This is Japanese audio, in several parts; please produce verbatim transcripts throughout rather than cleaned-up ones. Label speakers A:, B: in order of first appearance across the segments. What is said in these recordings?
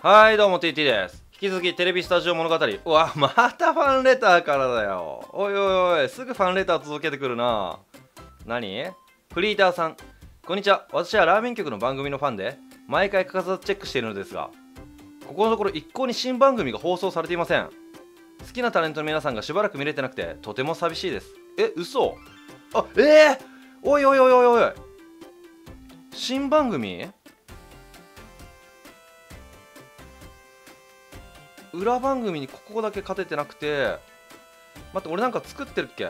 A: はいどうも ティーティー です。引き続きテレビスタジオ物語。うわまたファンレターからだよ。おいおいおい、すぐファンレター届けてくるな。何フリーターさん、こんにちは。私はラーメン局の番組のファンで毎回欠かさずチェックしているのですが、ここのところ一向に新番組が放送されていません。好きなタレントの皆さんがしばらく見れてなくてとても寂しいです。え、嘘。あ、えー、おいおいおいおいおい、新番組裏番組にここだけ勝ててなくて、待って、俺なんか作ってるっけ。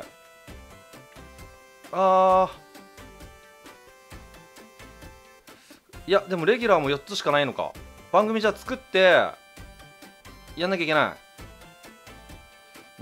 A: あー、いやでもレギュラーもよっつしかないのか。番組じゃあ作ってやんなきゃいけない。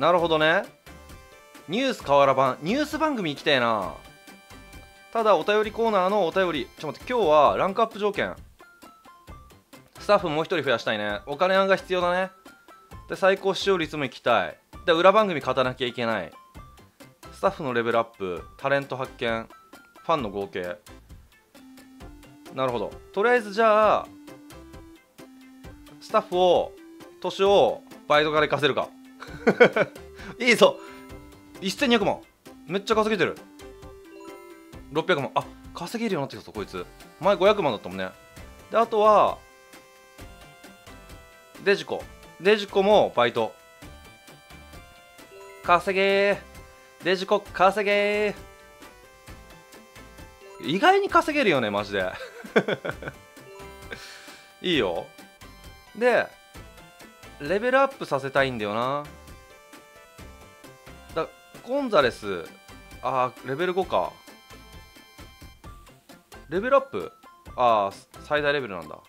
A: なるほどね。ニュース河原版、ニュース番組行きたいな。ただお便りコーナーのお便り、ちょっと待って、今日はランクアップ条件、スタッフもう一人増やしたいね。お金案が必要だね。で、最高視聴率も行きたい。で、裏番組勝たなきゃいけない。スタッフのレベルアップ、タレント発見、ファンの合計。なるほど。とりあえずじゃあスタッフを年をバイトから行かせるか。いいぞ。せんにひゃくまん、めっちゃ稼げてる。ろっぴゃくまん、あ、稼げるようになってきたぞこいつ。前ごひゃくまんだったもんね。で、あとはデジコ。デジコもバイト稼げー。デジコ稼げー。意外に稼げるよねマジで。いいよ。でレベルアップさせたいんだよな。だゴンザレス、あーレベルごか。レベルアップ、あー最大レベルなんだ。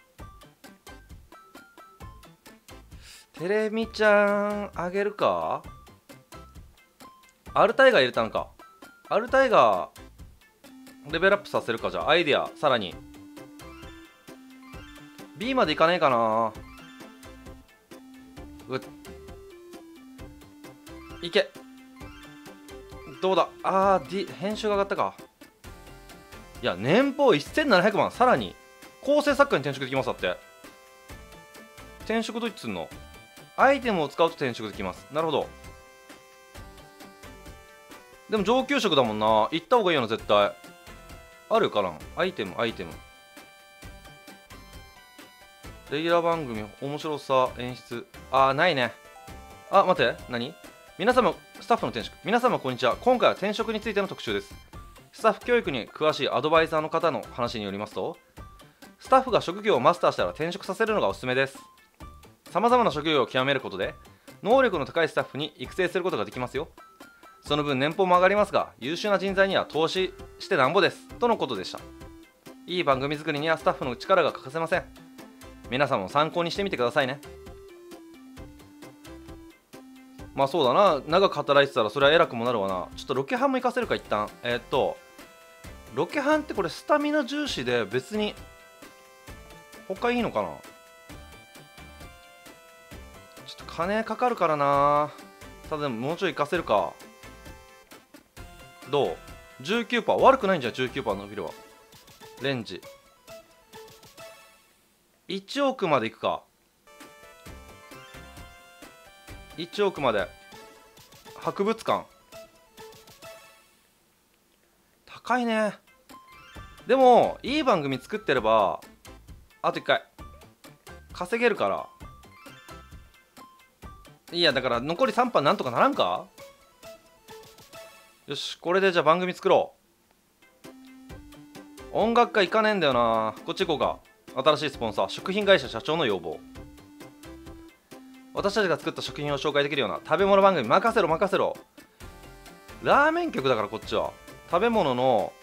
A: テレミちゃんあげるか。アルタイガー入れたんか。アルタイガーレベルアップさせるか。じゃあアイディアさらに B までいかねえかな。うっいけ。どうだ。あー、D、編集が上がったか。いや年俸せんななひゃくまん、さらに構成作家に転職できます。だって転職どいつんの。アイテムを使うと転職できます。なるほど。でも上級職だもんな。行った方がいいよな絶対。あるかな。アイテムアイテムレギュラー番組面白さ演出、あーないね。あ、待って、何。皆様、スタッフの転職、皆様こんにちは。今回は転職についての特集です。スタッフ教育に詳しいアドバイザーの方の話によりますと、スタッフが職業をマスターしたら転職させるのがおすすめです。さまざまな職業を極めることで能力の高いスタッフに育成することができますよ。その分年俸も上がりますが、優秀な人材には投資してなんぼですとのことでした。いい番組作りにはスタッフの力が欠かせません。皆さんも参考にしてみてくださいね。まあそうだな、長く働いてたらそれは偉くもなるわな。ちょっとロケハンも行かせるか一旦。えー、っとロケハンってこれスタミナ重視で別に他いいのかな。ちょっと金かかるからな。ただでももうちょい行かせるか。どう ?じゅうきゅうパーセント 悪くないんじゃん。 じゅうきゅうパーセント 伸びるわ。レンジいちおくまでいくか。いちおくまで。博物館高いね。でもいい番組作ってればあといっかい稼げるから。いやだから残りさんパーなんとかならんか。よし、これでじゃあ番組作ろう。音楽家行かねえんだよな。こっち行こうか。新しいスポンサー、食品会社社長の要望。私たちが作った食品を紹介できるような食べ物番組任せろ任せろ。ラーメン局だからこっちは。食べ物の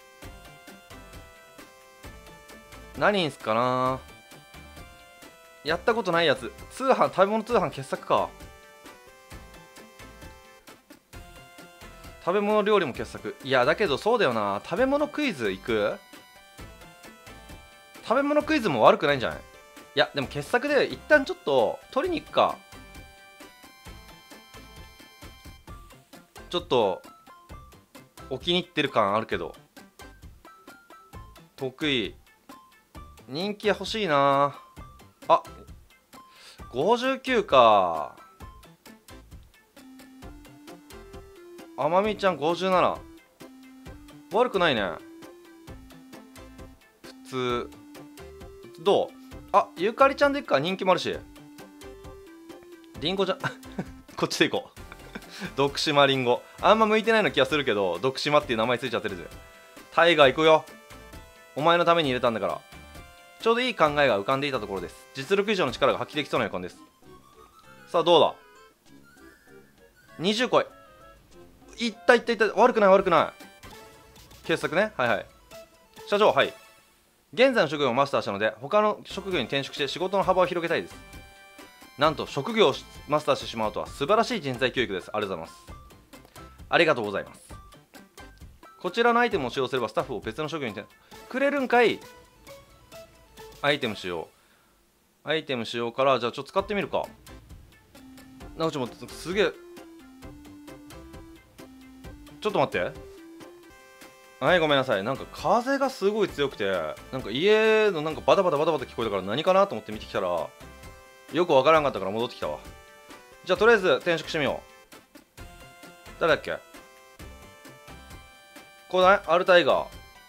A: 何にすっかな。やったことないやつ。通販、食べ物通販傑作か。食べ物料理も傑作。いやだけどそうだよな。食べ物クイズいく。食べ物クイズも悪くないんじゃない。いやでも傑作で一旦ちょっと取りに行くか。ちょっとお気に入ってる感あるけど。得意人気欲しいなあ。 ごじゅうきゅうか。あまみちゃんごじゅうなな。悪くないね。普通。どう？あ、ゆかりちゃんでいっか。人気もあるし。りんごじゃこっちでいこう徳島りんご。あんま向いてないの気がするけど、徳島っていう名前ついちゃってるぜ。タイガー行くよ。お前のために入れたんだから。ちょうどいい考えが浮かんでいたところです。実力以上の力が発揮できそうな予感です。さあどうだ。にじゅうこい。いったいったいった。悪くない悪くない。傑作ね。はいはい。社長、はい。現在の職業をマスターしたので、他の職業に転職して仕事の幅を広げたいです。なんと職業をマスターしてしまうとは素晴らしい人材教育です。ありがとうございます。ありがとうございます。こちらのアイテムを使用すればスタッフを別の職業に転くれるんかい。アイテム使用。アイテム使用から、じゃあちょっと使ってみるか。なんかちょっとすげえ。ちょっと待って。はい、ごめんなさい。なんか風がすごい強くて、なんか家のなんかバタバタバタバタ聞こえたから何かなと思って見てきたら、よくわからんかったから戻ってきたわ。じゃあとりあえず転職してみよう。誰だっけ？こうだね、アルタイガー。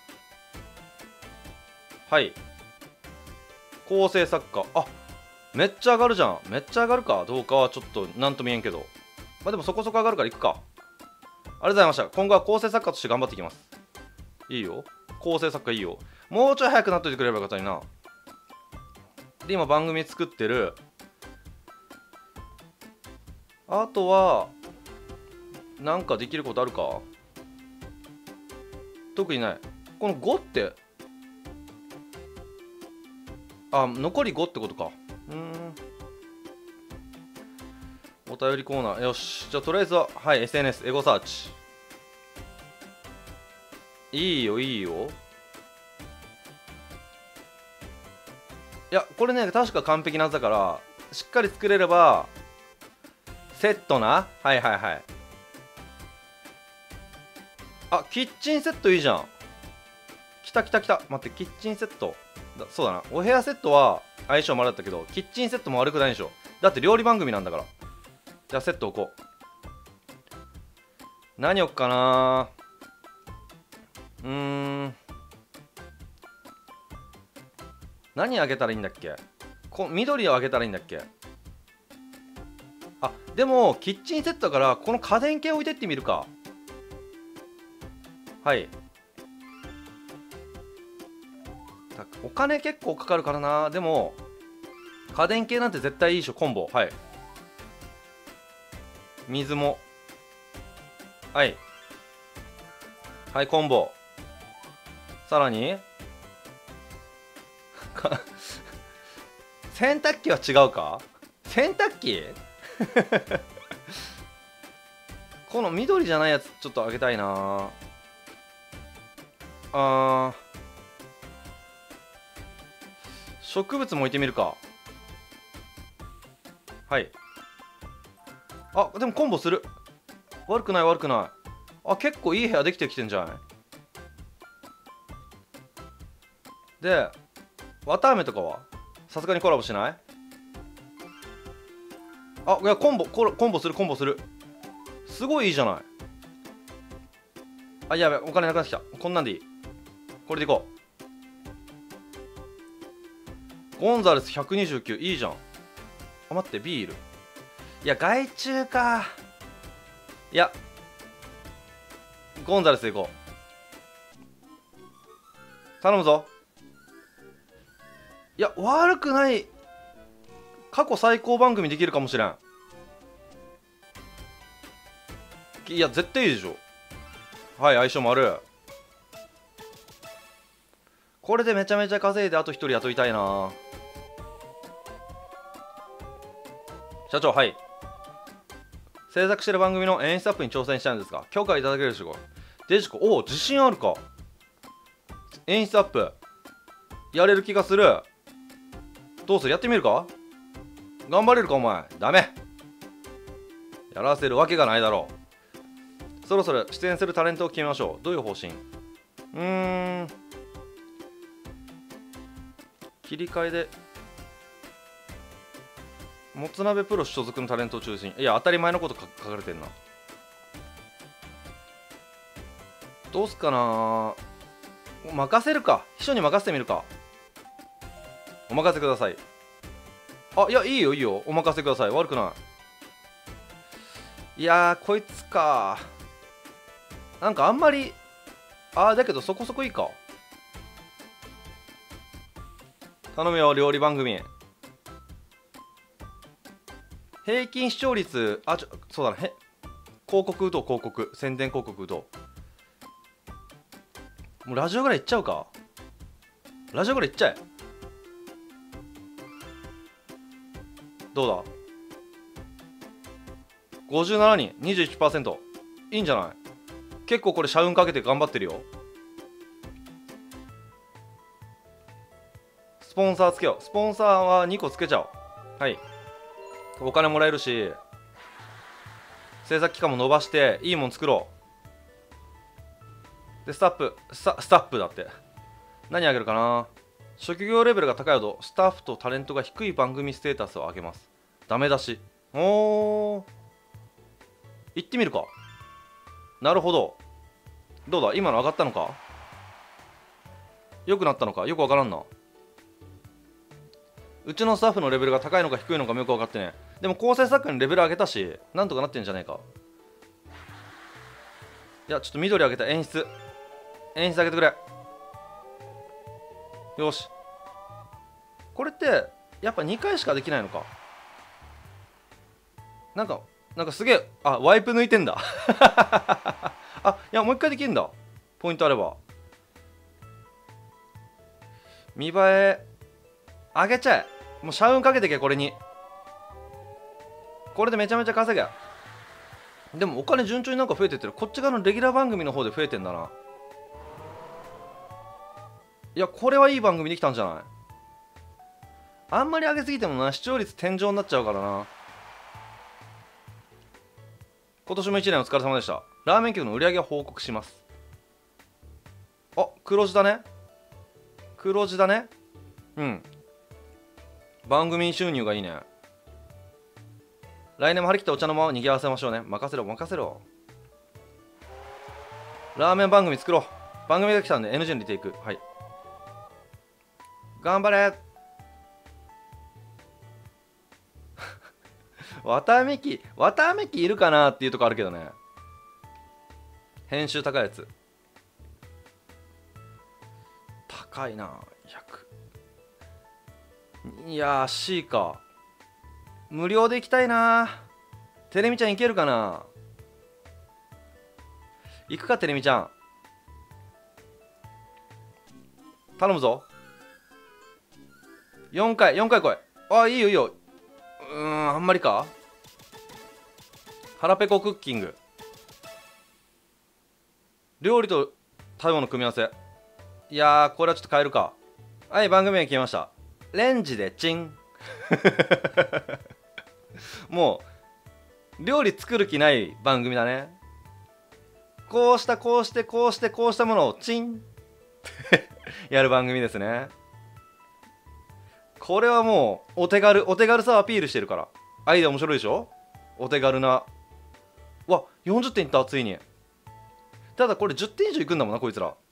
A: はい。構成作家。あ、めっちゃ上がるじゃん。めっちゃ上がるかどうかはちょっとなんとも言えんけど。まあでもそこそこ上がるから行くか。ありがとうございました。今後は構成作家として頑張っていきます。いいよ。構成作家いいよ。もうちょい早くなっといてくれればよかったにな。で、今番組作ってる。あとは、なんかできることあるか？特にない。このごって、あ、残りごってことか。うーん。お便りコーナー。よし。じゃあとりあえずは、はい、エスエヌエス、エゴサーチ。いいよ、いいよ。いや、これね、確か完璧なはずだから、しっかり作れれば、セットな。はいはいはい。あ、キッチンセットいいじゃん。きたきたきた。待って、キッチンセット。だそうだな。お部屋セットは相性悪かったけど、キッチンセットも悪くないでしょ。だって料理番組なんだから。じゃあセット置こう。何置くかな。うーん。何あげたらいいんだっけ。こ緑をあげたらいいんだっけ。あ、でもキッチンセットだからこの家電系置いてってみるか。はい。お金結構かかるからな。でも家電系なんて絶対いいでしょ。コンボ。はい。水も。はいはい、コンボ。さらに洗濯機は違うか。洗濯機この緑じゃないやつちょっとあげたいな。あー、植物も置いてみるか。はい。あ、でもコンボする。悪くない悪くない。あ、結構いい部屋できてきてんじゃない。で、綿あめとかはさすがにコラボしない。あ、いや、コンボココンボするコンボする。すごいいいじゃない。あ、やべ、お金なくなってきた。こんなんでいい。これでいこう。ゴンザレスひゃくにじゅうきゅう。いいじゃん。あ、待って、ビール。いや、害虫か。いや、ゴンザレスでいこう。頼むぞ。いや、悪くない。過去最高番組できるかもしれん。いや、絶対いいでしょ。はい、相性もある。これでめちゃめちゃ稼いであと一人雇いたいな。社長、はい。制作してる番組の演出アップに挑戦したいんですが、許可いただけるでしょうか。デジコ、おお、自信あるか。演出アップやれる気がする。どうする、やってみるか。頑張れるかお前。ダメ。やらせるわけがないだろう。そろそろ出演するタレントを決めましょう。どういう方針。うーん、切り替えでもつ鍋プロ所属のタレントを中心。いや当たり前のこと書かれてんな。どうすっかな。任せるか、秘書に任せてみるか。お任せください。あ、いやいいよいいよ、お任せください。悪くない。いやーこいつか。なんかあんまり、あーだけどそこそこいいか。頼むよ料理番組。平均視聴率、あちょそうだね、へ広告打とう、広告宣伝広告打とう。もうラジオぐらいいっちゃうか。ラジオぐらいいっちゃえ。どうだ ?ごじゅうなな 人 にじゅういちパーセント。 いいんじゃない。結構これ社運かけて頑張ってるよ。スポンサーつけよう。スポンサーはにこつけちゃおう。はい、お金もらえるし、制作期間も伸ばしていいもん作ろう。でスタッフスタスタッフだって何あげるかな。職業レベルが高いほどスタッフとタレントが低い番組ステータスを上げます。ダメ出し。おー、行ってみるか。なるほど。どうだ今の上がったのか、良くなったのかよくわからんな。うちのスタッフのレベルが高いのか低いのかもよく分かってね。でも構成作家にレベル上げたし、なんとかなってんじゃねえか。いやちょっと緑上げた。演出演出上げてくれ。よし。これってやっぱにかいしかできないのか。なんかなんかすげえ、あワイプ抜いてんだあいやもう一回できるんだ。ポイントあれば。見栄え上げちゃえ。もう社運かけてけ。これにこれでめちゃめちゃ稼げ。でもお金順調になんか増えてってる。こっち側のレギュラー番組の方で増えてんだな。いやこれはいい番組できたんじゃない。あんまり上げすぎてもな視聴率天井になっちゃうからな。今年もいちねんお疲れ様でした。ラーメン局の売り上げを報告します。あ黒字だね。黒字だね。うん、番組収入がいいね。来年も張り切ってお茶の間を賑わせましょうね。任せろ任せろ。ラーメン番組作ろう。番組が来たんで エヌジー のリテイク。はい頑張れ綿あめき綿あめきいるかなっていうとこあるけどね。編集高いやつ高いな。ひゃくいやー C か。無料で行きたいな。テレミちゃん行けるかな。行くかテレミちゃん頼むぞ。よんかいよんかい来い。あいいよいいよ。うーんあんまりか。腹ペコクッキング。料理と食べ物組み合わせ。いやーこれはちょっと変えるか。はい番組名決めました。レンジでチンもう料理作る気ない番組だね。こうしたこうしてこうしてこうしたものをチンやる番組ですね。これはもうお手軽お手軽さをアピールしてるから。アイデア面白いでしょ。お手軽な。わよんじゅってんいったついに。ただこれじゅってん以上いくんだもんなこいつら。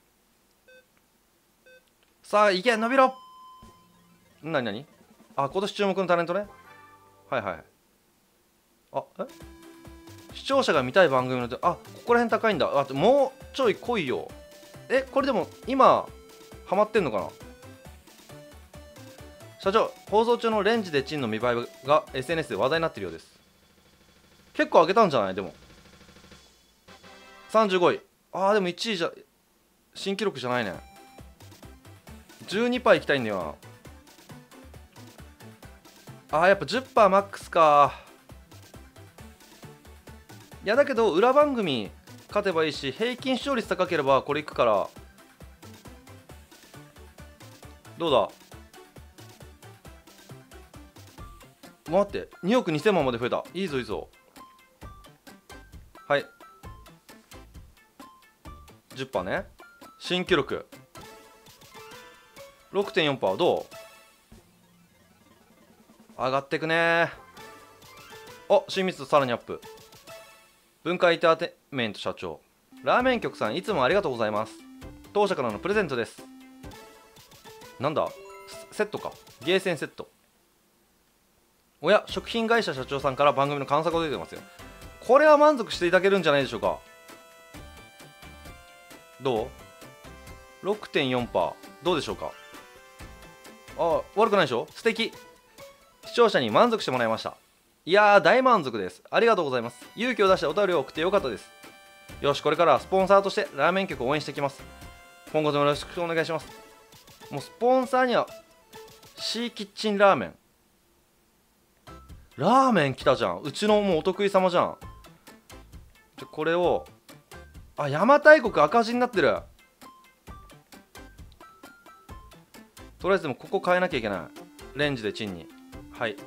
A: さあいけ伸びろ。なになに。あ今年注目のタレントね。はいはい。あえ視聴者が見たい番組ので、あここら辺高いんだ。あもうちょい来いよ。えこれでも今ハマってんのかな。社長放送中のレンジでチンの見栄えが エスエヌエス で話題になってるようです。結構上げたんじゃない。でもさんじゅうごい。あーでもいちいじゃ新記録じゃないね。じゅうにパーセントいきたいんだよな。あーやっぱ じゅっパーセント マックスか。いやだけど裏番組勝てばいいし平均視聴率高ければこれいくから。どうだ待ってにおくにせんまんまで増えた。いいぞいいぞ。はい じゅっパーセント ね。新記録 ろくてんよんパーセント。 どう上がってくね。 あ、親密度さらにアップ。文化エンターテインメント社長、ラーメン局さんいつもありがとうございます。当社からのプレゼントです。なんだ、セットか、ゲーセンセット。おや、食品会社社長さんから番組の感想が出てますよ。これは満足していただけるんじゃないでしょうか。どう ろくてんよんパーセント どうでしょうか。あ、悪くないでしょ。素敵。視聴者に満足してもらいました。いやー、大満足です。ありがとうございます。勇気を出してお便りを送ってよかったです。よし、これからはスポンサーとしてラーメン局を応援していきます。今後ともよろしくお願いします。もうスポンサーにはシーキッチンラーメン。ラーメン来たじゃん。うちのもうお得意様じゃん。じゃこれを、あ、邪馬台国赤字になってる。とりあえずでもここ変えなきゃいけない。レンジでチンに。はい。い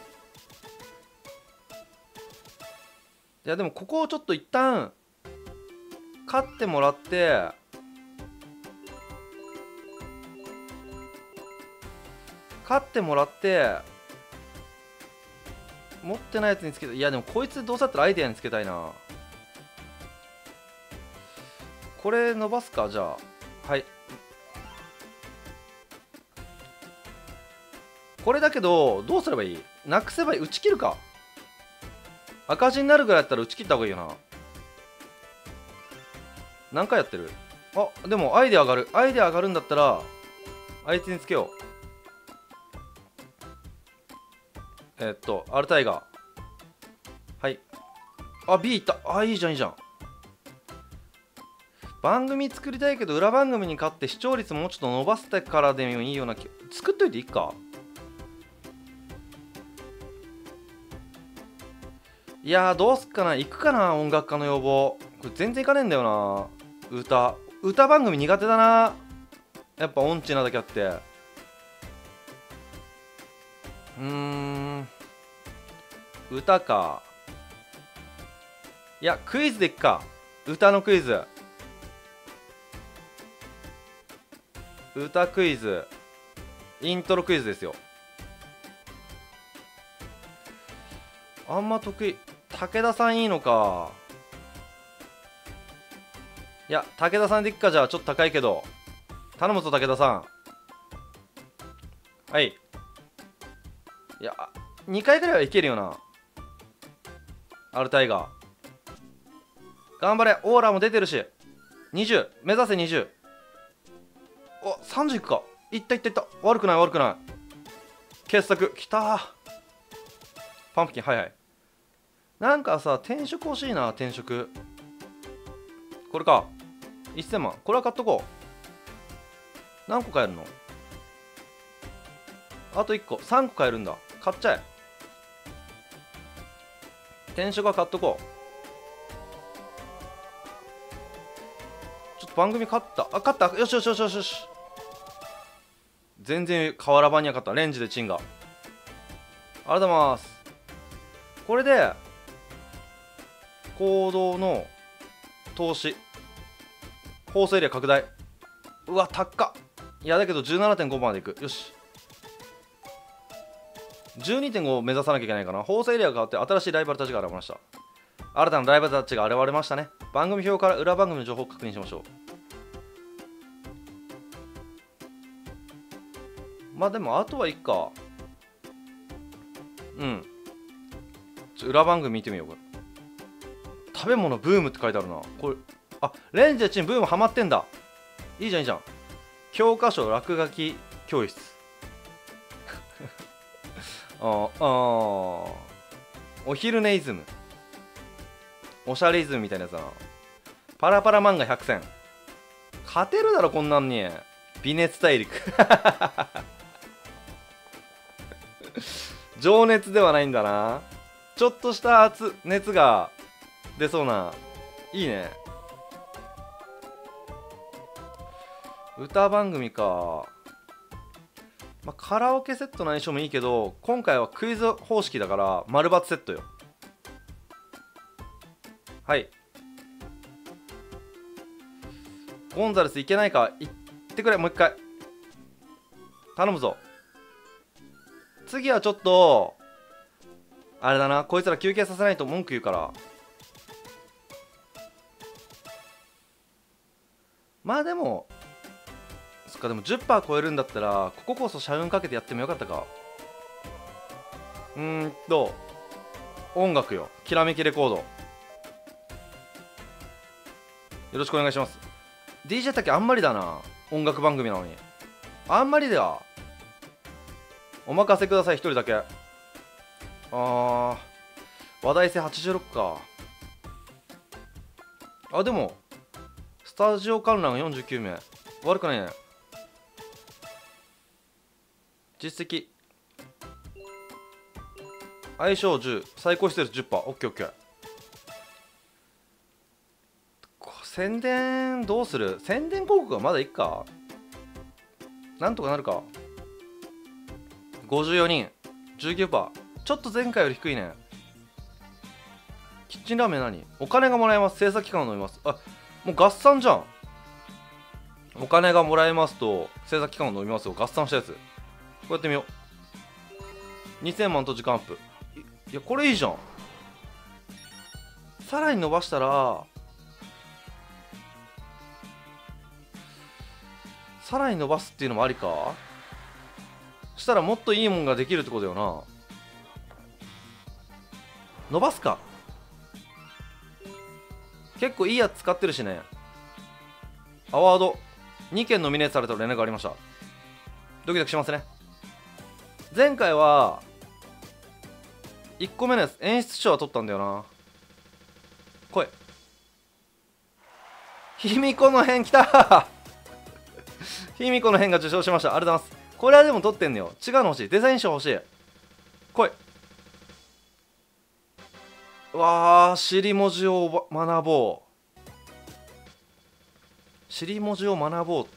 A: やでもここをちょっと一旦買ってもらって買ってもらって持ってないやつにつけて、いやでもこいつどうせだったらアイデアにつけたいな。これ伸ばすか。じゃあはい。これだけどどうすればいい。なくせばいい。打ち切るか。赤字になるぐらいだったら打ち切った方がいいよな。何回やってる。あ、でもアイデア上がる。アイデア上がるんだったらあいつにつけよう。えー、っとアルタイガー。はい。あ、 B いった。あ、いいじゃんいいじゃん。番組作りたいけど裏番組に勝って視聴率もうちょっと伸ばしてからでもいいような。作っといていいか。いやー、どうすっかな。行くかな。音楽家の要望。これ全然行かねえんだよな。歌歌番組苦手だな。やっぱ音痴なだけあって。うーん、歌か。いや、クイズでいっか。歌のクイズ。歌クイズ。イントロクイズですよ。あんま得意。武田さんいいのか。いや、武田さんでいっか。じゃあちょっと高いけど頼むぞ武田さん。はい。いや、にかいぐらいはいけるよな。アルタイガー頑張れ。オーラも出てるし。にじゅう目指せ。にじゅう。お、さんじゅういくか。いったいったいった。悪くない悪くない。傑作きたー。パンプキン。はいはい。なんかさ、転職欲しいな。転職これか。せんまん。これは買っとこう。何個買えるの。あといっこ。さんこ買えるんだ。買っちゃえ。転職は買っとこう。ちょっと番組勝った。あ、勝った。よしよしよしよしよし。全然瓦版には勝った。レンジでチンが。ありがとうございます。これで行動の投資放送エリア拡大。うわ高っ。いやだけど じゅうななてんご までいく。よし じゅうにてんご を目指さなきゃいけないかな。放送エリアが変わって新しいライバルたちが現れました。新たなライバルたちが現れましたね。番組表から裏番組の情報を確認しましょう。まあでもあとはいいか。うん、ちょ裏番組見てみようか。食べ物ブームって書いてあるな。これ、あ、レンジでチンブームハマってんだ。いいじゃんいいじゃん。教科書落書き教室ああ、お昼寝イズム、おしゃれイズムみたいなやつだな。パラパラ漫画ひゃく選。勝てるだろこんなんに。微熱大陸情熱ではないんだな。ちょっとした熱熱が出そうな。いいね。歌番組か。まあ、カラオケセットの相性もいいけど、今回はクイズ方式だから丸×セットよ。はい。ゴンザレスいけないか。いってくれ。もう一回頼むぞ。次はちょっとあれだな、こいつら休憩させないと文句言うから。まあでもそっか、でも じゅっパーセント 超えるんだったらこここそ社運かけてやってもよかったか。うーんと音楽よ、きらめきレコードよろしくお願いします。 ディージェー 竹あんまりだな、音楽番組なのにあんまりだよ。お任せください、一人だけ。あー、話題性はちじゅうろくか。あ、でもスタジオ観覧よんじゅうきゅうめい、悪くないね。実績相性じゅう、最高視聴率 じゅっパーセント、オッケーオッケー。宣伝どうする？宣伝広告はまだいっか、なんとかなるか。ごじゅうよにん じゅうきゅうパーセント、ちょっと前回より低いね。キッチンラーメン何？お金がもらえます、制作期間を飲みます。あ、もう合算じゃん。お金がもらえますと制作期間を飲みますを合算したやつ、こうやってみよう。にせんまんと時間アップ。いや、これいいじゃん。さらに伸ばしたらさらに伸ばすっていうのもありか。したらもっといいもんができるってことよな。伸ばすか。結構いいやつ使ってるしね。アワードにけんノミネートされた連絡がありました。ドキドキしますね。前回はいっこめのやつ演出賞は取ったんだよな。来い。卑弥呼の変来た卑弥呼の変が受賞しました。ありがとうございます。これはでも取ってんのよ。違うの欲しい。デザイン賞欲しい。来い。うわー、尻文字を学ぼう。尻文字を学ぼうって。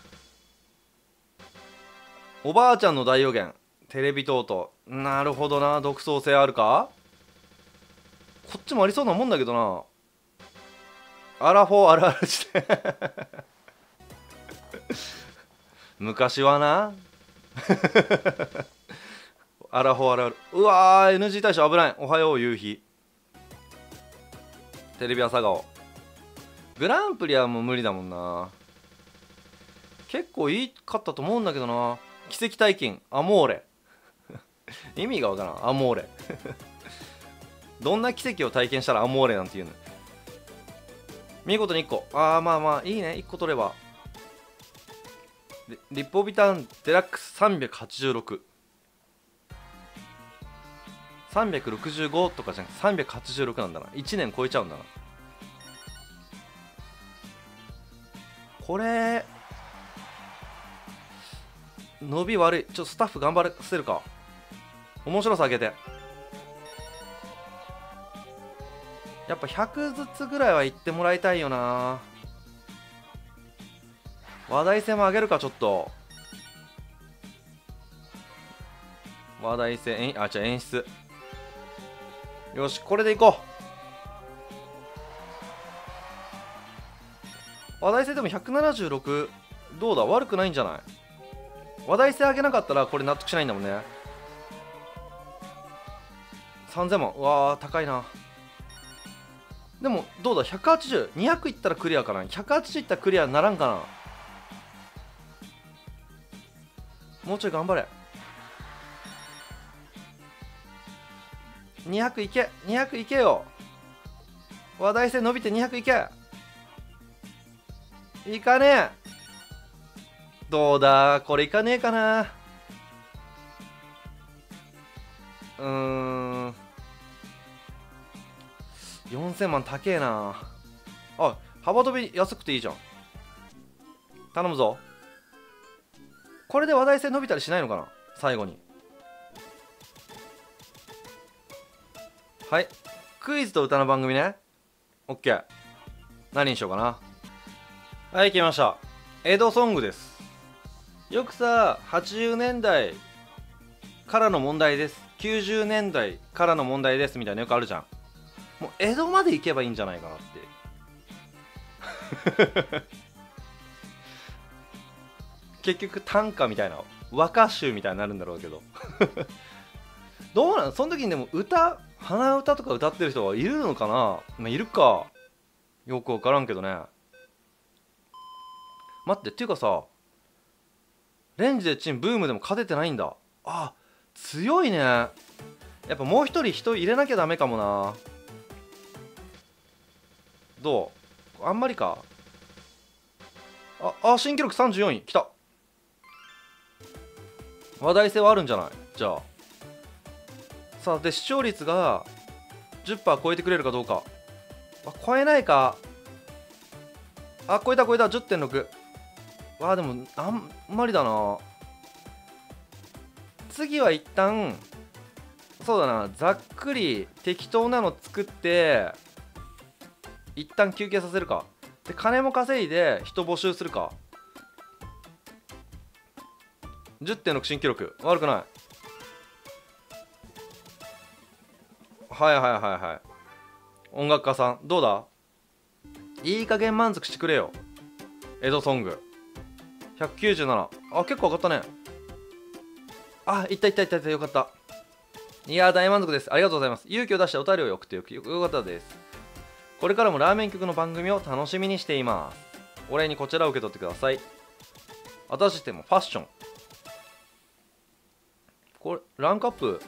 A: おばあちゃんの大予言、テレビ等々。なるほどな、独創性あるか。こっちもありそうなもんだけどな。アラフォーあるあるして。昔はな。アラフォーあるある。うわー、 エヌジー 大賞危ない。おはよう夕日。テレビ朝顔。グランプリはもう無理だもんな。結構いいかったと思うんだけどな。奇跡体験アモーレ。意味がわからん。アモーレ。どんな奇跡を体験したらアモーレなんて言うの。見事にいっこ。ああ、まあまあいいね、いっこ取れば。リポビタンデラックスさんびゃくはちじゅうろく。さんびゃくろくじゅうごとかじゃなくてさんびゃくはちじゅうろくなんだな。いちねん超えちゃうんだな。これ伸び悪い。ちょっとスタッフ頑張らせるか。面白さ上げて。やっぱひゃくずつぐらいは言ってもらいたいよな。話題性も上げるか。ちょっと話題性、えんあじゃあ演出。よし、これでいこう。話題性でもひゃくななじゅうろく、どうだ、悪くないんじゃない。話題性上げなかったらこれ納得しないんだもんね。さんぜんまん、うわー高いな。でもどうだ、ひゃくはちじゅう、にひゃくいったらクリアかな。ひゃくはちじゅういったらクリアならんかな。もうちょい頑張れ。にひゃくいけ、にひゃくいけよ。話題性伸びてにひゃくいけ。いかねえ。どうだ、これいかねえかな。うーん、よんせんまん高えな。あ、幅跳び安くていいじゃん。頼むぞ。これで話題性伸びたりしないのかな、最後に。はい、クイズと歌の番組ね。 OK。 何にしようかな。はい、来ました。江戸ソングです。よくさ、はちじゅうねんだいからの問題です、きゅうじゅうねんだいからの問題ですみたいなよくあるじゃん。もう江戸まで行けばいいんじゃないかなって結局短歌みたいな和歌集みたいになるんだろうけどどうなん、その時にでも歌鼻歌とか歌ってる人はいるのかな。まあいるか、よく分からんけどね。待って、っていうかさ、レンジでチンブームでも勝ててないんだ。あ、強いね。やっぱもう一人人入れなきゃダメかもな。どう、あんまりか。ああ、新記録さんじゅうよんいきた。話題性はあるんじゃない。じゃあさあ、で視聴率が じゅっパーセント 超えてくれるかどうか。あ、超えないか。あ、超えた超えた。 じゅってんろく。わあ、でもあんまりだな。次は一旦そうだな、ざっくり適当なの作って一旦休憩させるか。で金も稼いで人募集するか。 じゅってんろく 新記録、悪くない。はいはいはいはい。音楽家さんどうだ。いい加減満足してくれよ。江戸ソングひゃくきゅうじゅうなな。あ、結構上がったね。あ、いったいったいったいった。よかった。いやー、大満足です。ありがとうございます。勇気を出してお便りを送ってよくよかったです。これからもラーメン局の番組を楽しみにしています。お礼にこちらを受け取ってください。新しいテーマファッション。これランクアップ、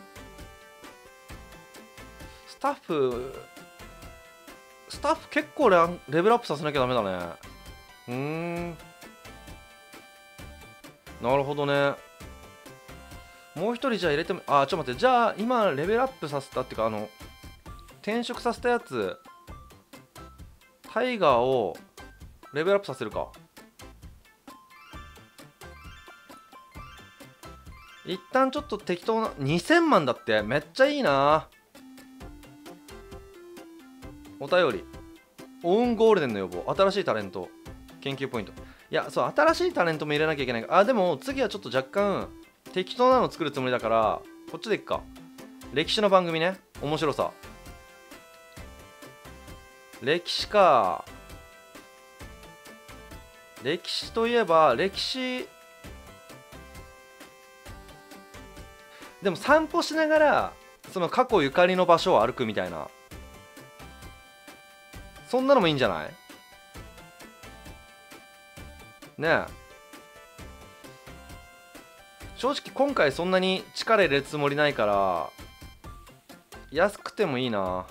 A: スタッフスタッフ結構ランレベルアップさせなきゃダメだね。うーん、なるほどね。もう一人じゃあ入れても、あ、ちょっと待って、じゃあ今レベルアップさせたっていうか、あの転職させたやつタイガーをレベルアップさせるか。一旦ちょっと適当なにせんまんだって。めっちゃいいな。お便り、オウンゴールデンの予防、新しいタレント研究ポイント。いや、そう、新しいタレントも入れなきゃいけないから。あ、でも次はちょっと若干適当なの作るつもりだから、こっちでいっか。歴史の番組ね。面白さ。歴史か。歴史といえば歴史、でも散歩しながらその過去ゆかりの場所を歩くみたいな、そんなのもいいんじゃないねえ。正直今回そんなに力入れるつもりないから安くてもいいな。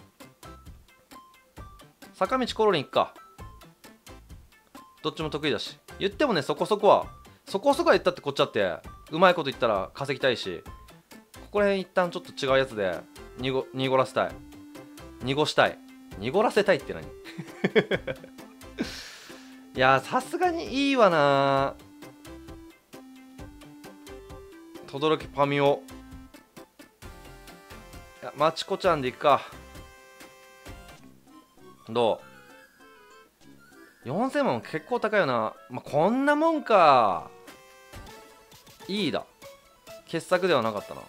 A: 坂道コロリン行くか。どっちも得意だし。言ってもね、そこそこはそこそこは言ったってこっちだってうまいこと言ったら稼ぎたいし、ここら辺一旦ちょっと違うやつで濁濁らせたい。濁したい。濁らせたいって何いや、さすがにいいわな。轟パミオ、いや、まちこちゃんでいくか。どう、よんせんまん結構高いよな。まあ、こんなもんか。いいだ、傑作ではなかったな。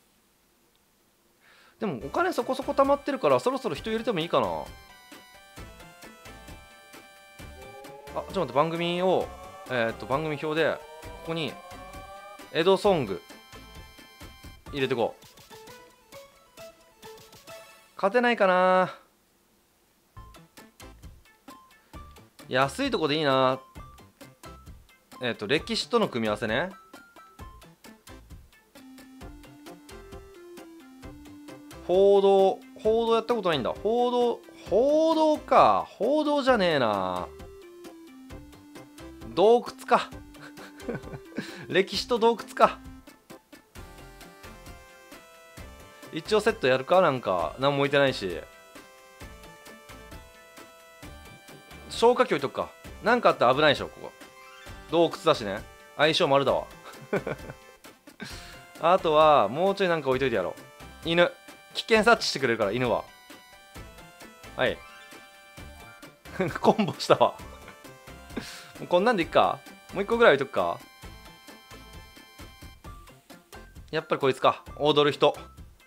A: でもお金そこそこ貯まってるからそろそろ人入れてもいいかな。あ、ちょっと待って、番組をえー、っと番組表でここに江戸ソング入れてこう。勝てないかな。安いとこでいいな。えー、っと歴史との組み合わせね。報道、報道やったことないんだ。報道、報道か。報道じゃねえな。洞窟か。歴史と洞窟か。一応セットやるか。なんか何も置いてないし、消火器置いとくか。なんかあったら危ないでしょここ。洞窟だしね。相性丸だわ。あとはもうちょいなんか置いといてやろう。犬、危険察知してくれるから犬は。はい。コンボしたわ。こんなんでいっか。もう一個ぐらい置いとくか。やっぱりこいつか。踊る人。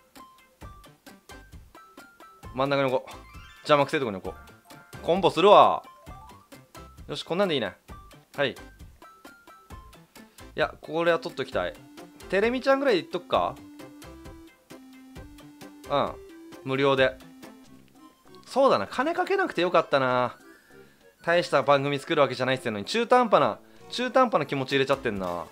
A: 真ん中に置こう。邪魔くせえとこに置こう。コンボするわ。よし、こんなんでいいね。はい。いや、これは取っときたい。テレミちゃんぐらいでいっとくか。 うん無料で。そうだな、金かけなくてよかったな。大した番組作るわけじゃないっすのに中途半端な中途半端な気持ち入れちゃってんな。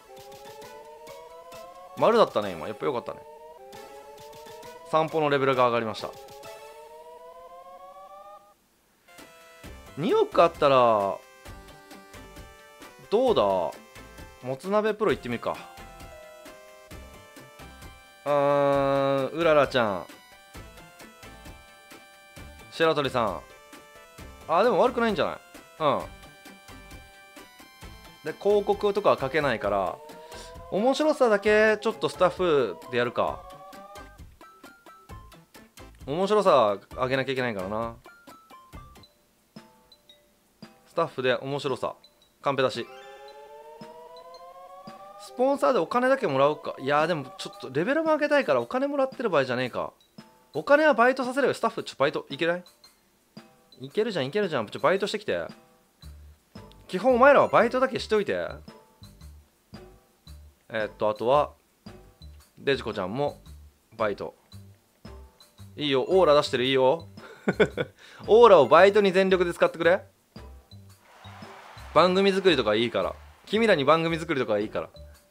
A: 丸だったね今。やっぱよかったね。散歩のレベルが上がりました。におくあったらどうだ、もつ鍋プロ行ってみるか。うーん、うららちゃん、白鳥さん、あでも悪くないんじゃない。うんで広告とかはかけないから面白さだけちょっとスタッフでやるか。面白さ上げなきゃいけないからな。スタッフで面白さカンペ出し。スポンサーでお金だけもらうか。いやーでもちょっとレベルも上げたいからお金もらってる場合じゃねえか。お金はバイトさせればスタッフちょっとバイトいけない？いけるじゃんいけるじゃん。ちょバイトしてきて。基本お前らはバイトだけしといて。えー、っとあとはデジコちゃんもバイトいいよ。オーラ出してる。いいよオーラをバイトに全力で使ってくれ。番組作りとかいいから。君らに番組作りとかいいから。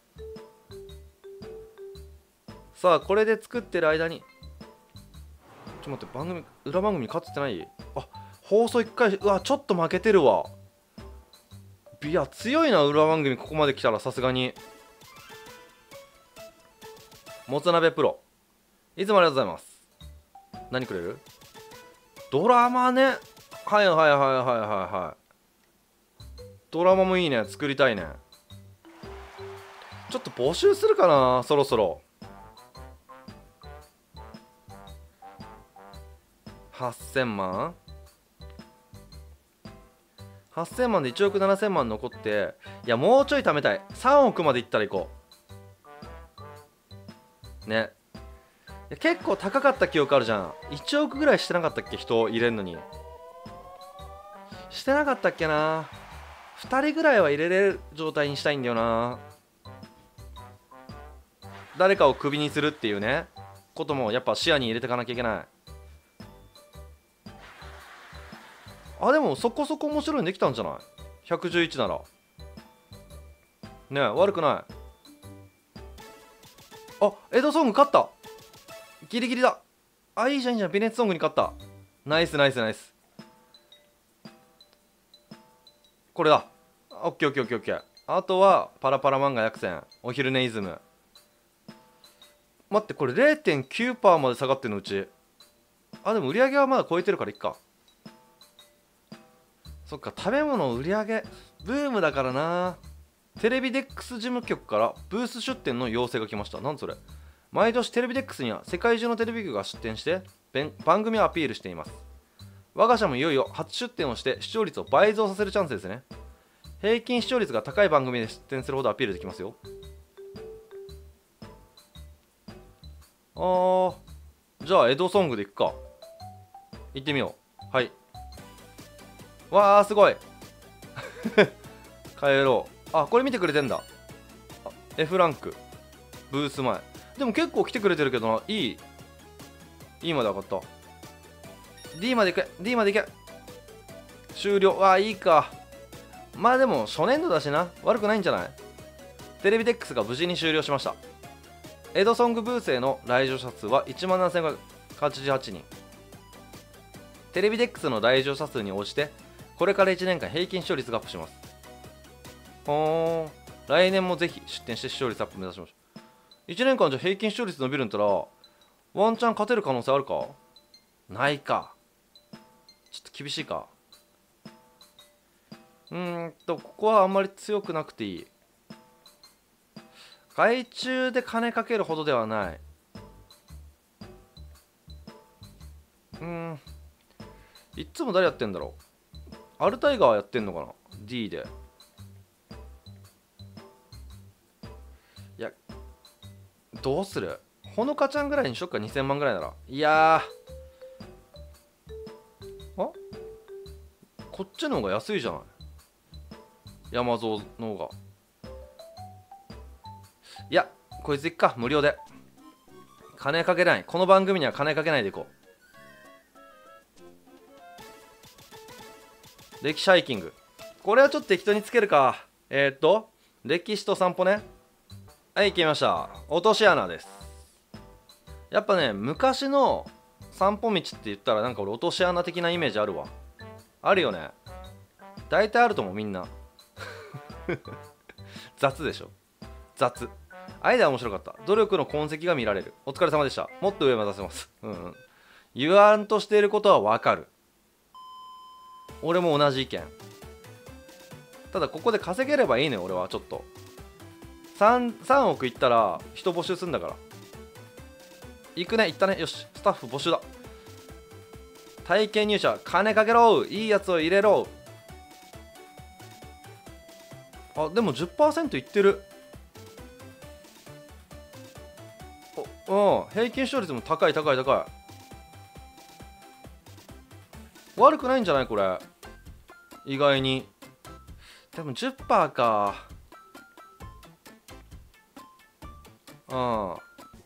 A: さあこれで作ってる間にちょっと待って、番組裏番組勝つってない？あ放送いっかい。うわちょっと負けてるわ。いや強いな裏番組。ここまで来たらさすがに。もつ鍋プロいつもありがとうございます。何くれる？ドラマね。はいはいはいはいはいはい。ドラマもいいね。作りたいね。ちょっと募集するかなそろそろ。はっせんまんはっせんまんでいちおくななせんまん残って、いやもうちょい貯めたい。さんおくまでいったらいこうね。結構高かった記憶あるじゃん。いちおくぐらいしてなかったっけ、人入れんのに。してなかったっけな。ふたりぐらいは入れれる状態にしたいんだよな。誰かをクビにするっていうねこともやっぱ視野に入れていかなきゃいけない。あでもそこそこ面白いのできたんじゃない？ ひゃくじゅういち ならねえ悪くない。あエドソング勝った。ギリギリだ。あいいじゃんいいじゃん。ビネッツソングに勝った。ナイスナイスナイス。これだ。オッケーオッケーオッケーオッケー。あとはパラパラ漫画薬膳お昼寝イズム。待ってこれ れいてんきゅうパーセント まで下がってんのうち。あでも売り上げはまだ超えてるからいっか。そっか食べ物売り上げブームだからな。テレビデックス事務局からブース出店の要請が来ました。なんそれ。毎年テレビデックスには世界中のテレビ局が出展して番組をアピールしています。我が社もいよいよ初出展をして視聴率を倍増させるチャンスですね。平均視聴率が高い番組で出展するほどアピールできますよ。あーじゃあエドソングでいくか。行ってみよう。はい。わーすごい帰ろう。あこれ見てくれてんだ。 F ランクブース前。でも結構来てくれてるけどな。いい E まで上がった。 D まで行け D まで行け。終了。あいいか。まあでも初年度だしな悪くないんじゃない。テレビデックスが無事に終了しました。エドソングブースへの来場者数はいちまんななせんごひゃくはちじゅうはちにん。テレビデックスの来場者数に応じてこれからいちねんかん平均視聴率がアップします。ほーん来年もぜひ出展して視聴率アップ目指しましょう。いちねんかんじゃ平均視聴率伸びるんだったらワンチャン勝てる可能性あるか。ないか。ちょっと厳しいか。うーんとここはあんまり強くなくていい。外注で金かけるほどではない。うーんいっつも誰やってんだろう。アルタイガーやってんのかな D で。いやどうする。ほのかちゃんぐらいにしよっか。にせんまんぐらいなら。いやーあこっちの方が安いじゃない。山蔵の方が。いやこいついっか無料で。 金かけない。この番組には金かけないでいこう。歴史ハイキング、これはちょっと適当につけるか。えー、っと歴史と散歩ね。はい、決めました。落とし穴です。やっぱね、昔の散歩道って言ったらなんか俺落とし穴的なイメージあるわ。あるよね。大体あると思う、みんな。雑でしょ、雑。アイデア面白かった。努力の痕跡が見られる。お疲れ様でした。もっと上目指せます。うん、うん、言わんとしていることはわかる。俺も同じ意見。ただここで稼げればいいね。俺はちょっと 3, さんおくいったら人募集するんだから。行くね、行ったね。よし、スタッフ募集だ。体験入社、金かけろ。いいやつを入れろ。あ、でも じゅっパーセント いってる。お、うん、平均視聴率も高い高い高い。悪くないんじゃない、これ。意外に。でも じゅっパーセント か。うん。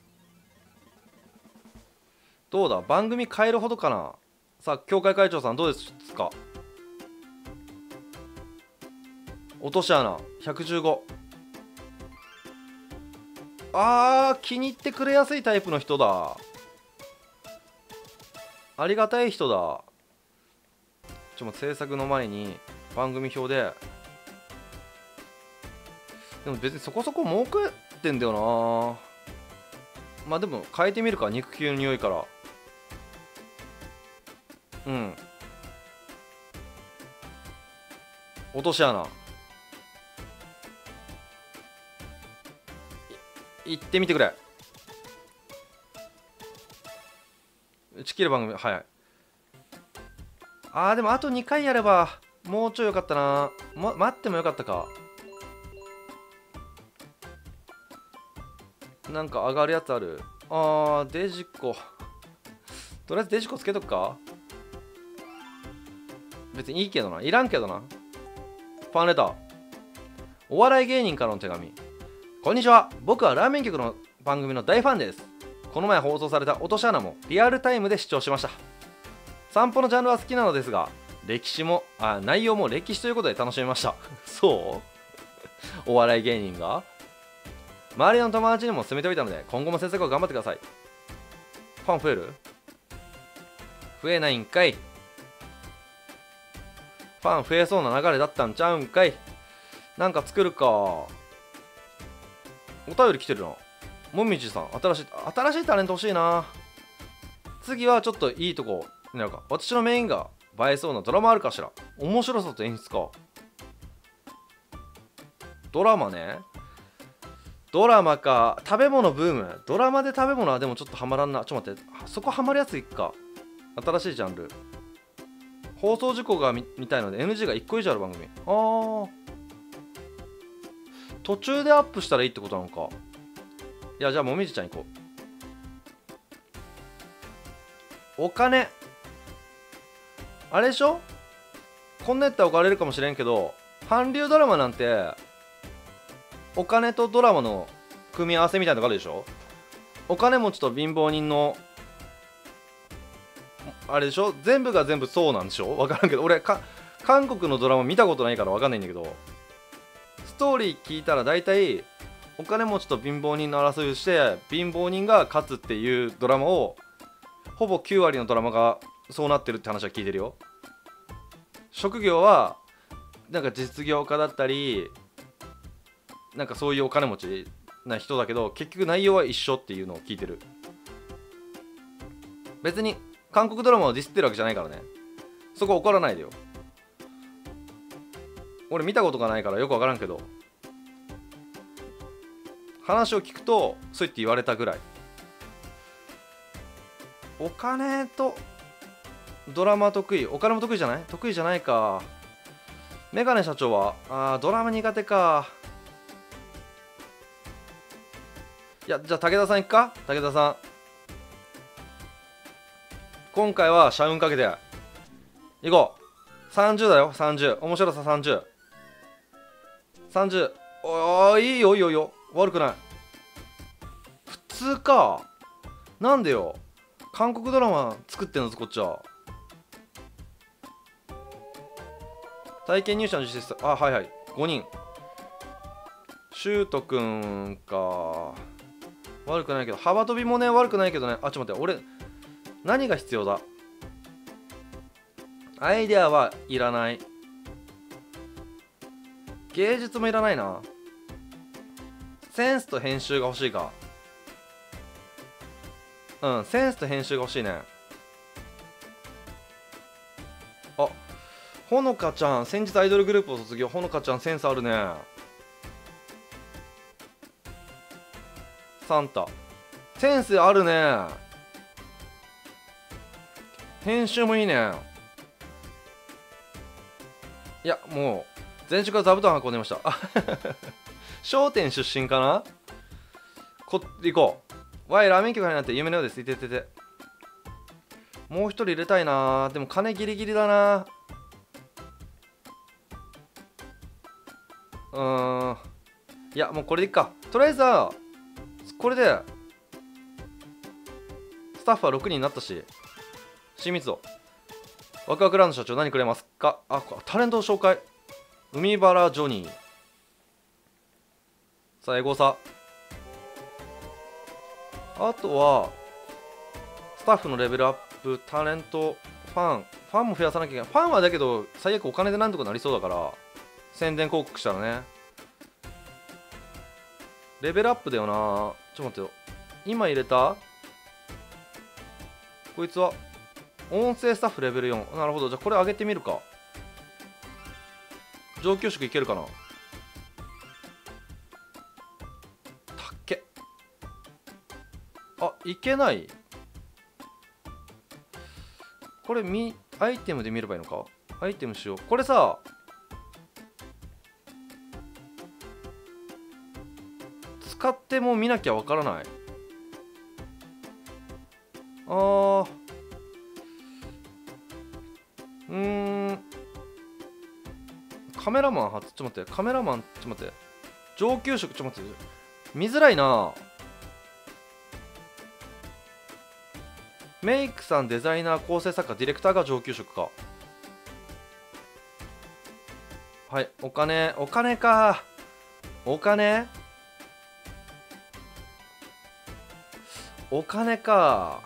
A: どうだ、番組変えるほどかな。さあ、協会会長さんどうですか。落とし穴ひゃくじゅうご。あー、気に入ってくれやすいタイプの人だ。ありがたい人だ。ちょっと制作の前に番組表で。でも別にそこそこ儲けてんだよな。まあでも変えてみるか。肉球の匂いから。うん、落とし穴い行ってみてくれ。打ち切る番組早い。あー、でもあとにかいやればもうちょいよかったな。ま、待ってもよかったか。なんか上がるやつある。あー、デジコ。とりあえずデジコつけとくか。別にいいけどな。いらんけどな。ファンレター。お笑い芸人からの手紙。こんにちは。僕はラーメン局の番組の大ファンです。この前放送された落とし穴もリアルタイムで視聴しました。散歩のジャンルは好きなのですが、歴史もあ内容も歴史ということで楽しみました。そうお笑い芸人が周りの友達にも勧めておいたので、今後も制作を頑張ってください。ファン増える？増えないんかい。ファン増えそうな流れだったんちゃうんかい。なんか作るか。お便り来てるな。もみじさん、新しい新しいタレント欲しいな。次はちょっといいとこになるか。私のメインが映えそうなドラマあるかしら。面白さと演出か。ドラマね。ドラマか。食べ物ブーム。ドラマで食べ物はでもちょっとハマらんな。ちょっと待って、そこハマるやついっか。新しいジャンル。放送事故が 見, 見たいので エヌジー がいっこ以上ある番組。あー、途中でアップしたらいいってことなのか。いや、じゃあもみじちゃん行こう。お金あれでしょ。こんなやったらお金れるかもしれんけど、韓流ドラマなんてお金とドラマの組み合わせみたいなのがあるでしょ。お金持ちと貧乏人のあれでしょ。全部が全部そうなんでしょ。分からんけど、俺か韓国のドラマ見たことないから分かんないんだけど、ストーリー聞いたら大体お金持ちと貧乏人の争いをして貧乏人が勝つっていうドラマを、ほぼきゅうわりのドラマがそうなってるって話は聞いてるよ。職業はなんか実業家だったり、なんかそういうお金持ちな人だけど、結局内容は一緒っていうのを聞いてる。別に韓国ドラマをディスってるわけじゃないからね。そこ怒らないでよ。俺見たことがないからよくわからんけど、話を聞くとそう言って言われたぐらい。お金とドラマ得意。お金も得意じゃない？得意じゃないか。メガネ社長はあードラマ苦手か。いや、じゃあ武田さん行くか。武田さん今回は社運かけて行こう。さんじゅうだよ。さんじゅう。面白ささんじゅう。さんじゅう。おー、いいよいいよいいよ。悪くない。普通か。 なんでよ、韓国ドラマ作ってんのこっちは。体験入社の実施、あ、はいはい、ごにん。シュートくんか、悪くないけど、幅跳びもね悪くないけどね。あ、ちょっと待って、俺何が必要だ。アイデアはいらない。芸術もいらないな。センスと編集が欲しいか。うん、センスと編集が欲しいね。あ、ほのかちゃん、先日アイドルグループを卒業。ほのかちゃんセンスあるね。サンタセンスあるね。編集もいいね。いや、もう前職は座布団運んでました。商店出身かな。こ行こう。わい、ラーメン局になって夢のようです。いててて。もう一人入れたいな。でも金ギリギリだな。うーん、いやもうこれでいっか。とりあえずはこれでスタッフはろくにんになったし。清水をワクワクランド社長何くれますか。あ、タレントの紹介。海原ジョニー。さあエゴサ。あとはスタッフのレベルアップ、タレント、ファンファンも増やさなきゃいけない。ファンはだけど最悪お金でなんとかなりそうだから宣伝広告したらね。レベルアップだよな。ちょっと待ってよ、今入れたこいつは音声スタッフレベルよん。なるほど。じゃあこれ上げてみるか。上級職いけるかな。たっけ。あ、いけない。これみアイテムで見ればいいのか。アイテムしよう。これさ、使っても見なきゃわからない。あー、うーん、カメラマン初、ちょっと待って、カメラマン、ちょっと待って、上級職、ちょっと待って、見づらいな。メイクさん、デザイナー、構成作家、ディレクターが上級職か。はい、お金、お金か。お金お金か。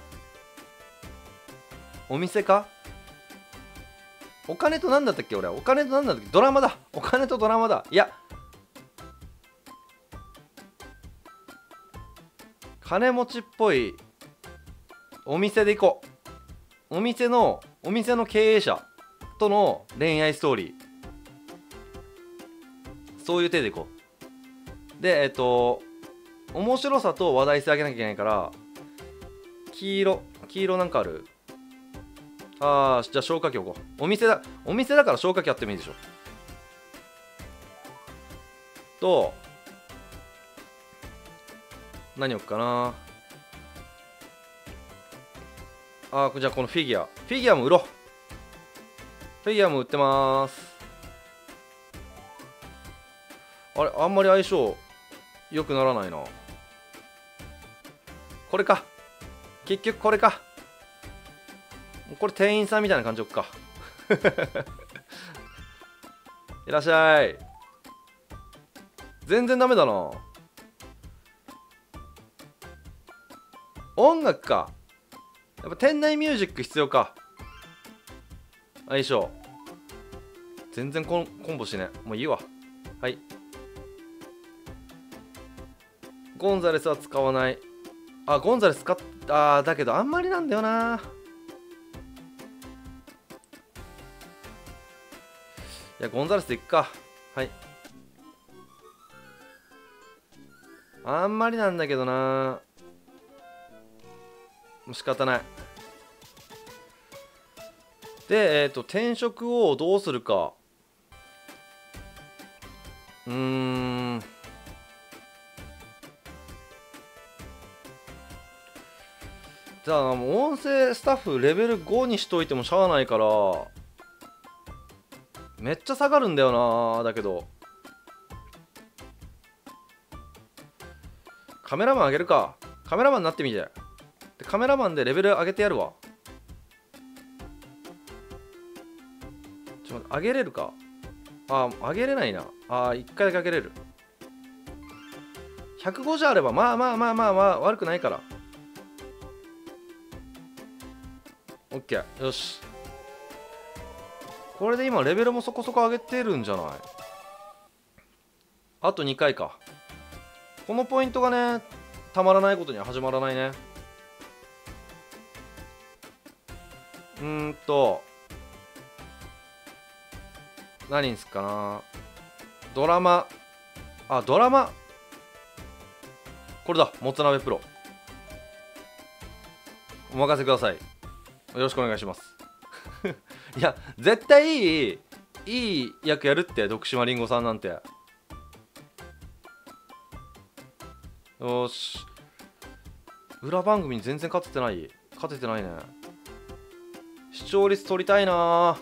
A: お店か。お金と何だったっけ俺。お金と何だったっけ。ドラマだ。お金とドラマだ。いや、金持ちっぽいお店で行こう。お店のお店の経営者との恋愛ストーリー、そういう体で行こう。で、えっと面白さと話題性上げなきゃいけないから、黄色黄色なんかある。ああ、じゃあ消火器置こう。お店だ、お店だから消火器あってもいいでしょ。と、何置くかな。ああ、じゃあこのフィギュア。フィギュアも売ろう。フィギュアも売ってまーす。あれ、あんまり相性良くならないな。これか。結局これか。これ店員さんみたいな感じ置くか。いらっしゃい。全然ダメだな。音楽か。やっぱ店内ミュージック必要か。相性全然コンコンボしね。もういいわ。はい。ゴンザレスは使わない。あ、ゴンザレス使っあーだけどあんまりなんだよな。いや、ゴンザレスでいっか。はい。あんまりなんだけどな。もう仕方ない。で、えっと、転職をどうするか。うーん。じゃあ、もう音声スタッフレベルごにしといてもしゃあないから、めっちゃ下がるんだよな。だけど、カメラマンあげるか。カメラマンになってみて。 でカメラマンでレベル上げてやるわ。ちょっと待って、上げれるか。あー、上げれないな。あー、いっかいだけ上げれる。ひゃくごじゅうあればまあまあまあまあまあ悪くないから。オッケー、よし。これで今レベルもそこそこ上げてるんじゃない？あとにかいか。このポイントがね、たまらないことには始まらないね。うーんと何にすっかな。ドラマ。あ、ドラマこれだ。もつ鍋プロお任せください。よろしくお願いしますいや絶対いいいい役やるって、徳島りんごさんなんて。よーし。裏番組に全然勝ててない勝ててないね。視聴率取りたいな。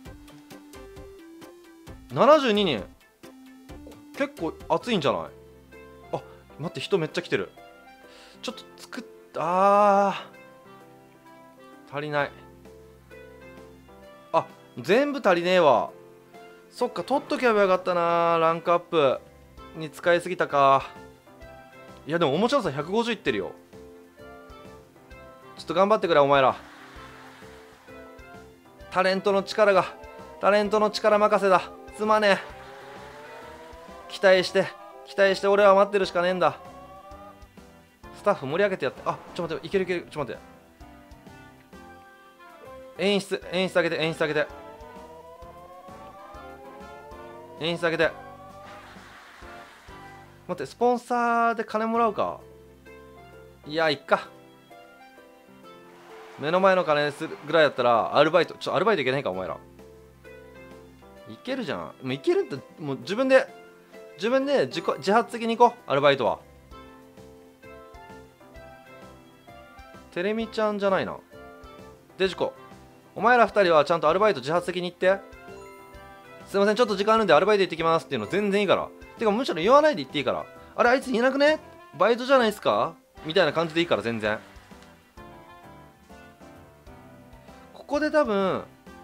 A: ななじゅうににん、結構熱いんじゃない？あ、待って、人めっちゃ来てる。ちょっと作っあー足りない。あ、全部足りねえわ。そっか、取っとけばよかったな。ランクアップに使いすぎたか。いやでも面白さひゃくごじゅういってるよ。ちょっと頑張ってくれお前ら。タレントの力がタレントの力任せだ。すまねえ。期待して期待して俺は待ってるしかねえんだ。スタッフ盛り上げてやって。あ、ちょっと待って、いけるいける。ちょっと待って、演出演出上げて演出上げて演出上げて。待って、スポンサーで金もらうか。いや、いっか。目の前の金するぐらいだったらアルバイト、ちょアルバイトいけないかお前ら。いけるじゃん。もういけるって、もう自分で自分で自己自発的に行こう。アルバイトはテレミちゃんじゃないな。デジコ、お前らふたりはちゃんとアルバイト自発的に行って。すいません、ちょっと時間あるんでアルバイト行ってきますっていうの全然いいから。てかむしろ言わないで言っていいから。あれ、あいついなくね、バイトじゃないですかみたいな感じでいいから。全然ここで多分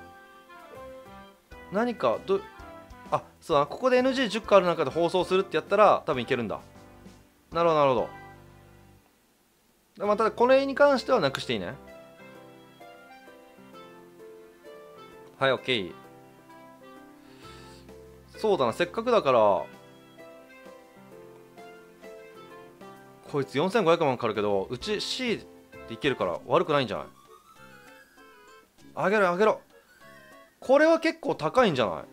A: 何かど、あ、そうだ、ここで エヌジーじゅっ 個ある中で放送するってやったら多分いけるんだ。なるほどなるほど。まあ、ただこれに関してはなくしていいね。はい、 OK。 そうだな、せっかくだからこいつよんせんごひゃくまんかかるけど、うち C でいけるから悪くないんじゃない？あげろあげろ。これは結構高いんじゃない？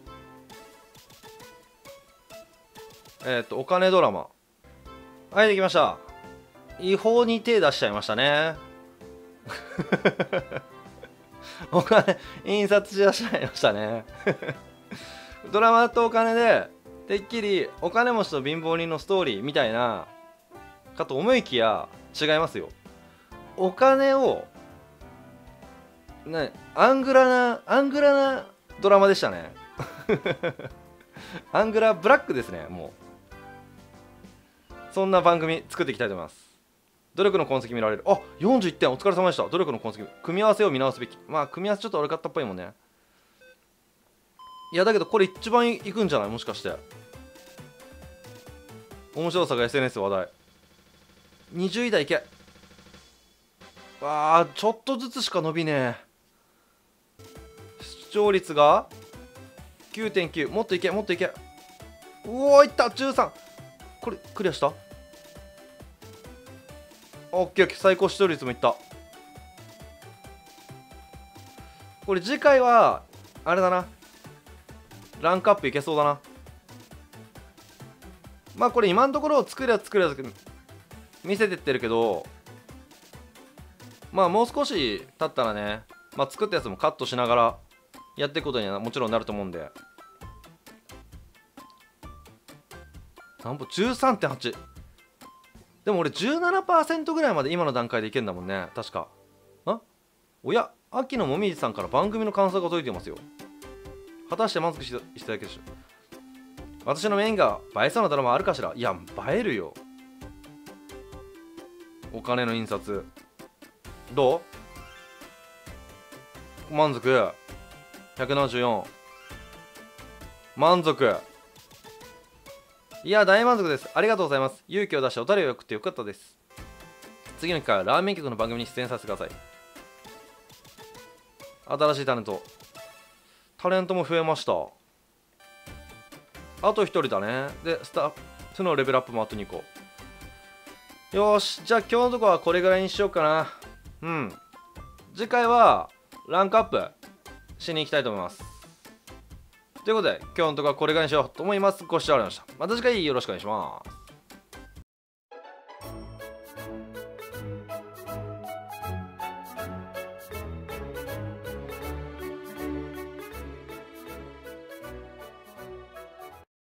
A: えっとお金ドラマ、はい、できました。違法に手出しちゃいましたねお金印刷し出しちゃいましたねドラマとお金でてっきりお金持ちと貧乏人のストーリーみたいなかと思いきや違いますよ。お金をね、アングラなアングラなドラマでしたねアングラブラックですね。もうそんな番組作っていきたいと思います。努力の痕跡見られる。あ、よんじゅういってん、お疲れ様でした。努力の痕跡、組み合わせを見直すべき。まあ組み合わせちょっと悪かったっぽいもんね。いやだけどこれ一番いくんじゃない？もしかして面白さが エスエヌエス 話題。にじゅういだいいけ。わあ、ちょっとずつしか伸びねえ。視聴率が きゅうてんきゅう。 もっといけもっといけ。うおー、いった。じゅうさん。これクリアした。オッケーオッケー、最高視聴率もいった。これ次回はあれだな、ランクアップいけそうだな。まあこれ今のところ作りゃ作りゃ見せてってるけど、まあもう少し経ったらね、まあ作ったやつもカットしながらやっていくことにはもちろんなると思うんで。なんぼ じゅうさんてんはち。 でも俺 じゅうななパーセント ぐらいまで今の段階でいけんだもんね、確か。あ、おや、秋のもみじさんから番組の感想が届いてますよ。果たして満足していただけるでしょう。私のメインが映えそうなドラマあるかしら。いや、映えるよ。お金の印刷どう？満足。ひゃくななじゅうよん。満足。いや、大満足です。ありがとうございます。勇気を出してお便りを送ってよかったです。次の機会はラーメン局の番組に出演させてください。新しいタレント。タレントも増えました。あとひとりだね。で、スタッフのレベルアップもあとにこ。よーし、じゃあ今日のとこはこれぐらいにしようかな。うん。次回はランクアップしに行きたいと思います。ということで、今日のところはこれぐらいにしようと思います。ご視聴ありがとうございました。また次回よろしくお願いします。